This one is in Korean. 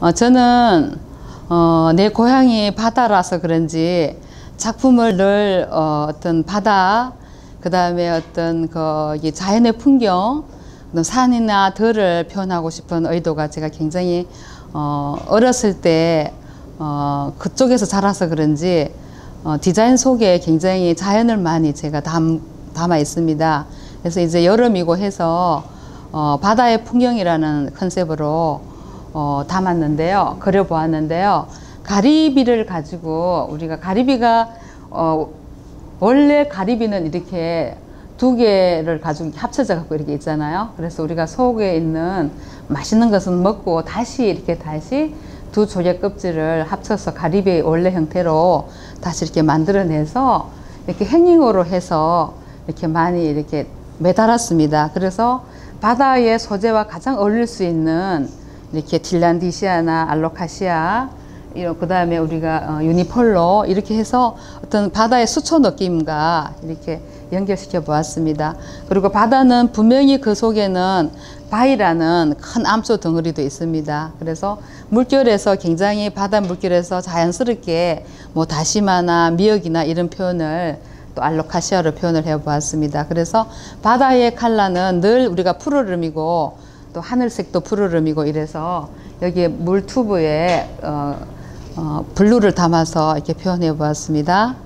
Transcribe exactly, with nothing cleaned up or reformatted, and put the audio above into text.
어, 저는 어, 내 고향이 바다라서 그런지 작품을 늘 어, 어떤 바다, 그 다음에 어떤 그 자연의 풍경, 산이나 들을 표현하고 싶은 의도가 제가 굉장히 어, 어렸을 때 어, 그쪽에서 자라서 그런지 어, 디자인 속에 굉장히 자연을 많이 제가 담, 담아 있습니다. 그래서 이제 여름이고 해서 어, 바다의 풍경이라는 컨셉으로 어, 담았는데요. 그려보았는데요. 가리비를 가지고 우리가 가리비가 어, 원래 가리비는 이렇게 두 개를 가지고 합쳐져 갖고 이렇게 있잖아요. 그래서 우리가 속에 있는 맛있는 것은 먹고 다시 이렇게 다시 두 조개 껍질을 합쳐서 가리비의 원래 형태로 다시 이렇게 만들어내서 이렇게 행잉으로 해서 이렇게 많이 이렇게 매달았습니다. 그래서 바다의 소재와 가장 어울릴 수 있는 이렇게 딜란디시아나 알로카시아, 그 다음에 우리가 유니폴로 이렇게 해서 어떤 바다의 수초 느낌과 이렇게 연결시켜 보았습니다. 그리고 바다는 분명히 그 속에는 바위라는 큰 암소 덩어리도 있습니다. 그래서 물결에서 굉장히 바다 물결에서 자연스럽게 뭐 다시마나 미역이나 이런 표현을 또 알로카시아로 표현을 해 보았습니다. 그래서 바다의 컬러는 늘 우리가 푸르름이고 또 하늘색도 푸르름이고 이래서 여기에 물 튜브에 어, 어, 블루를 담아서 이렇게 표현해 보았습니다.